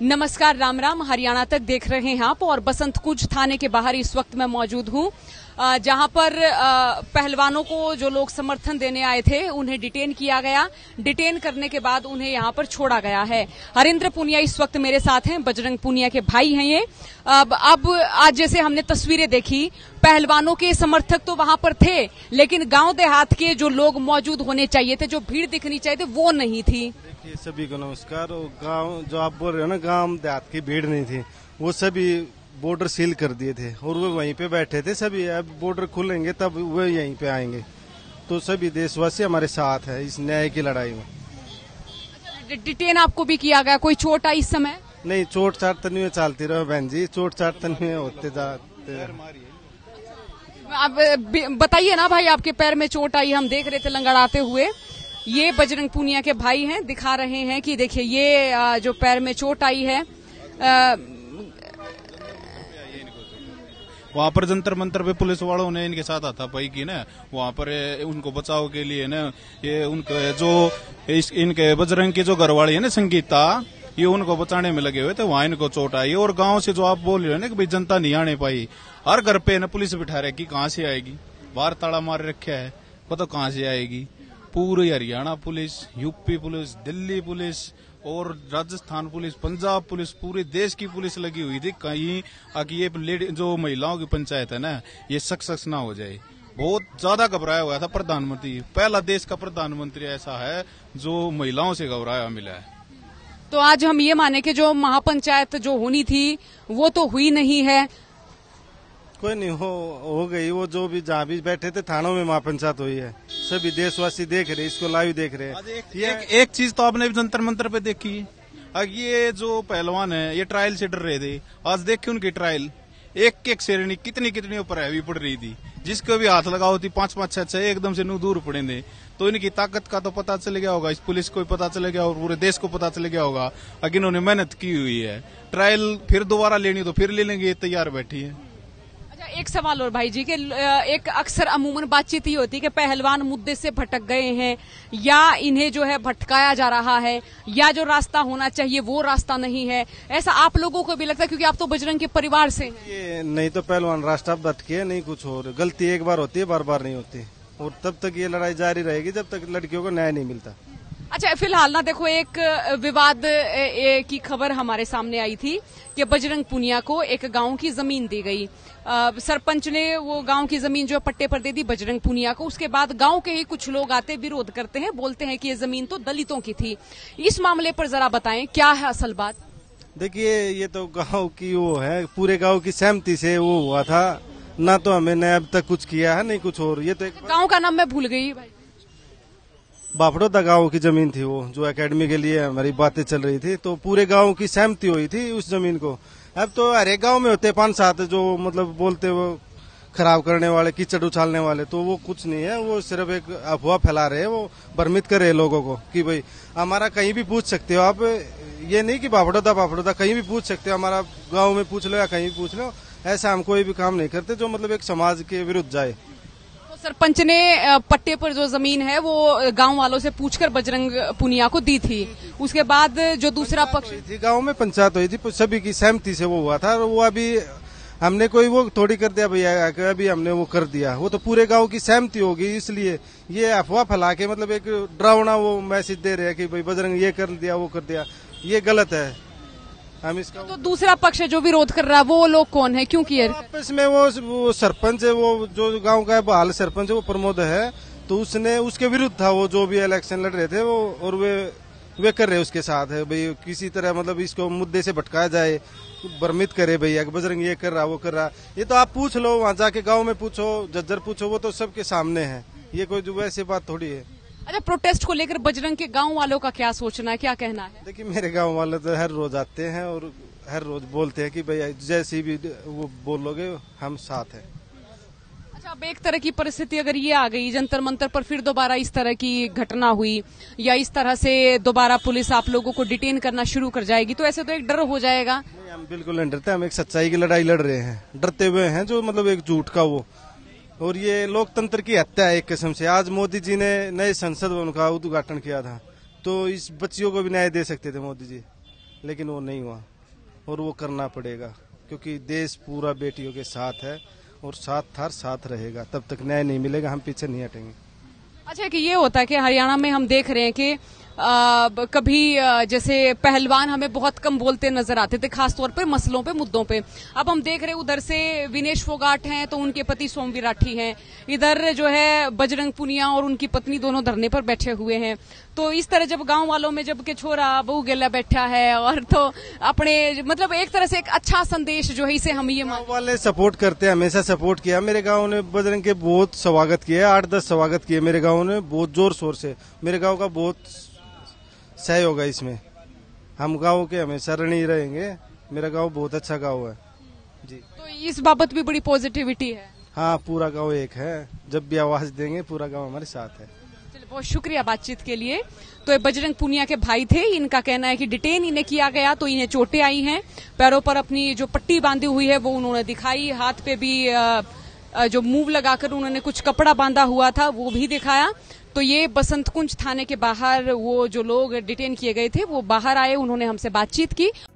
नमस्कार, राम राम। हरियाणा तक देख रहे हैं आप और बसंत कुंज थाने के बाहर इस वक्त मैं मौजूद हूं, जहां पर पहलवानों को जो लोग समर्थन देने आए थे उन्हें डिटेन किया गया। डिटेन करने के बाद उन्हें यहां पर छोड़ा गया है। हरिंद्र पुनिया इस वक्त मेरे साथ हैं, बजरंग पुनिया के भाई हैं ये। अब आज जैसे हमने तस्वीरें देखी, पहलवानों के समर्थक तो वहां पर थे, लेकिन गांव देहात के जो लोग मौजूद होने चाहिए थे, जो भीड़ दिखनी चाहिए थी, वो नहीं थी। देखिए, सभी को नमस्कार। गांव जो आप बोल रहे हो ना, गांव देहात की भीड़ नहीं थी, वो सभी बॉर्डर सील कर दिए थे और वो वहीं पे बैठे थे सभी। अब बॉर्डर खुलेंगे तब वो यहीं पे आएंगे। तो सभी देशवासी हमारे साथ है इस न्याय की लड़ाई में। डिटेन आपको भी किया गया? कोई चोट आई इस समय? नहीं, चोट चाट तो नहीं चलती रहो बहन जी, चोट चाट तो नहीं होते जाते। अब बताइए ना भाई, आपके पैर में चोट आई, हम देख रहे थे लंगड़ाते हुए। ये बजरंग पुनिया के भाई हैं, दिखा रहे हैं कि देखिए ये जो पैर में चोट आई है। वहाँ पर जंतर मंतर पे पुलिस वालों ने इनके साथ हाथापाई की ना, वहाँ पर उनको बचाव के लिए ना, ये उनके जो इनके बजरंग की जो घरवाली है ना संगीता, ये उनको बचाने में लगे हुए थे। वहाँ इनको चोट आई। और गांव से जो आप बोल रहे हो ना कि भाई जनता नहीं आने पाई, हर घर पे ना पुलिस बिठा रखी, कहाँ से आएगी? बाहर ताला मार रखा है, पता कहाँ से आएगी? पूरी Haryana police, UP police, Delhi police और राजस्थान पुलिस, पंजाब पुलिस, पूरे देश की पुलिस लगी हुई थी कहीं आगे ये जो महिलाओं की पंचायत है ना, ये सक्सेस ना हो जाए। बहुत ज्यादा घबराया हुआ था प्रधानमंत्री। पहला देश का प्रधानमंत्री ऐसा है जो महिलाओं से घबराया मिला है। तो आज हम ये माने कि जो महापंचायत जो होनी थी वो तो हुई नहीं है। कोई नहीं, हो गई। वो जो भी जहाँ भी बैठे थे थानों में महापंचायत हुई है। सभी देशवासी देख रहे, इसको लाइव देख रहे हैं। एक चीज तो आपने जंतर मंतर पे देखी, ये जो पहलवान है ये ट्रायल से डर रहे थे। आज देखिए उनकी ट्रायल, एक एक श्रेणी कितनी ऊपर हैवी पड़ रही थी। जिसको भी हाथ लगा होती 5-5, 6-6 एकदम से दूर पड़े थे। तो इनकी ताकत का तो पता चल गया होगा, इस पुलिस को पता चल गया और पूरे देश को पता चल गया होगा। अगर इन्होंने मेहनत की हुई है, ट्रायल फिर दोबारा लेनी तो फिर ले लेंगे, तैयार बैठी है। एक सवाल और भाई जी के, एक अक्सर अमूमन बातचीत ही होती है कि पहलवान मुद्दे से भटक गए हैं, या इन्हें जो है भटकाया जा रहा है, या जो रास्ता होना चाहिए वो रास्ता नहीं है। ऐसा आप लोगों को भी लगता है? क्योंकि आप तो बजरंग के परिवार से हैं। ये नहीं तो पहलवान रास्ता भटके, नहीं कुछ और। गलती एक बार होती है, बार बार नहीं होती। और तब तक ये लड़ाई जारी रहेगी जब तक लड़कियों को न्याय नहीं मिलता। अच्छा, फिलहाल ना देखो, एक विवाद की खबर हमारे सामने आई थी कि बजरंग पुनिया को एक गांव की जमीन दी गई। सरपंच ने वो गांव की जमीन जो पट्टे पर दे दी बजरंग पुनिया को। उसके बाद गांव के ही कुछ लोग आते, विरोध करते हैं, बोलते हैं कि ये जमीन तो दलितों की थी। इस मामले पर जरा बताएं, क्या है असल बात? देखिए, ये तो गांव की वो है, पूरे गांव की सहमति से वो हुआ था ना। तो हमें ने अब तक कुछ किया है नहीं कुछ और। ये तो गाँव का नाम मैं भूल गई भाई। बापड़ोदा गांव की जमीन थी वो, जो एकेडमी के लिए हमारी बातें चल रही थी। तो पूरे गांव की सहमति हुई थी उस जमीन को। अब तो हर एक गांव में होते 5-7 जो मतलब बोलते वो खराब करने वाले, कीचड़ उछालने वाले। तो वो कुछ नहीं है, वो सिर्फ एक अफवाह फैला रहे हैं, वो भ्रमित कर रहे हैं लोगों को कि भाई हमारा कहीं भी पूछ सकते हो आप। ये नहीं कि बापड़ोदा कहीं भी पूछ सकते हो, हमारा गाँव में पूछ लो या कहीं भी पूछ लो। ऐसा हम कोई भी काम नहीं करते जो मतलब एक समाज के विरुद्ध जाए। सरपंच ने पट्टे पर जो जमीन है वो गांव वालों से पूछकर बजरंग पुनिया को दी थी। उसके बाद जो दूसरा पक्ष थी, गांव में पंचायत हुई थी, सभी की सहमति से वो हुआ था। और वो अभी हमने कोई वो थोड़ी कर दिया भैया, अभी हमने वो कर दिया। वो तो पूरे गांव की सहमति होगी। इसलिए ये अफवाह फैला के मतलब एक डरावना वो मैसेज दे रहे हैं कि भाई बजरंग ये कर दिया वो कर दिया। ये गलत है। हम इसका तो दूसरा पक्ष जो विरोध कर रहा है वो लोग कौन है, क्यों किए? आपस में वो सरपंच है, वो जो गांव का बहाल सरपंच है, वो प्रमोद है। तो उसने उसके विरुद्ध था वो, जो भी इलेक्शन लड़ रहे थे वो। और वे कर रहे उसके साथ है भाई, किसी तरह मतलब इसको मुद्दे से भटकाया जाए, भ्रमित करे भैया बजरंग ये कर रहा वो कर रहा। ये तो आप पूछ लो, वहां जाके गाँव में पूछो, जज्जर पूछो, वो तो सबके सामने है। ये कोई जो वैसी बात थोड़ी है। अच्छा, प्रोटेस्ट को लेकर बजरंग के गांव वालों का क्या सोचना है, क्या कहना है? देखिए, मेरे गांव वाले तो हर रोज आते हैं और हर रोज बोलते हैं कि भैया जैसी भी वो बोलोगे हम साथ हैं। अच्छा, अब एक तरह की परिस्थिति अगर ये आ गई, जंतर मंतर पर फिर दोबारा इस तरह की घटना हुई, या इस तरह से दोबारा पुलिस आप लोगों को डिटेन करना शुरू कर जाएगी, तो ऐसे तो एक डर हो जाएगा। नहीं, हम बिल्कुल नहीं डरते। हम एक सच्चाई की लड़ाई लड़ रहे हैं, डरते हुए हैं जो मतलब एक झूठ का वो। और ये लोकतंत्र की हत्या है एक किस्म से। आज मोदी जी ने नए संसद भवन का उद्घाटन किया था, तो इस बच्चियों को भी न्याय दे सकते थे मोदी जी। लेकिन वो नहीं हुआ और वो करना पड़ेगा, क्योंकि देश पूरा बेटियों के साथ है और साथ रहेगा। तब तक न्याय नहीं मिलेगा, हम पीछे नहीं हटेंगे। अच्छा, कि ये होता है कि हरियाणा में हम देख रहे हैं कि कभी जैसे पहलवान हमें बहुत कम बोलते नजर आते थे, खासतौर पे मसलों पे, मुद्दों पे। अब हम देख रहे हैं उधर से विनेश फोगाट हैं तो उनके पति सोम विराठी हैं, इधर जो है बजरंग पुनिया और उनकी पत्नी दोनों धरने पर बैठे हुए हैं। तो इस तरह जब गांव वालों में जब के छोरा बहू गेला बैठा है और तो अपने मतलब एक तरह से एक अच्छा संदेश जो है इसे हम ये गाँव वाले सपोर्ट करते हैं, हमेशा सपोर्ट किया। मेरे गाँव ने बजरंग के बहुत स्वागत किया, 8-10 स्वागत किए मेरे गाँव ने, बहुत जोर शोर से। मेरे गाँव का बहुत सहयोग है इसमें, हम गाँव के हमेशा ऋणी रहेंगे। मेरा गाँव बहुत अच्छा गाँव है जी। तो इस बाबत भी बड़ी पॉजिटिविटी है। हाँ, पूरा गाँव एक है, जब भी आवाज देंगे पूरा गाँव हमारे साथ है। चलिए, बहुत शुक्रिया बातचीत के लिए। तो ये बजरंग पुनिया के भाई थे, इनका कहना है कि डिटेन इन्हें किया गया तो इन्हें चोटें आई हैं, पैरों पर अपनी जो पट्टी बांधी हुई है वो उन्होंने दिखाई, हाथ पे भी जो मूव लगाकर उन्होंने कुछ कपड़ा बांधा हुआ था वो भी दिखाया। तो ये बसंत कुंज थाने के बाहर वो जो लोग डिटेन किए गए थे वो बाहर आए, उन्होंने हमसे बातचीत की।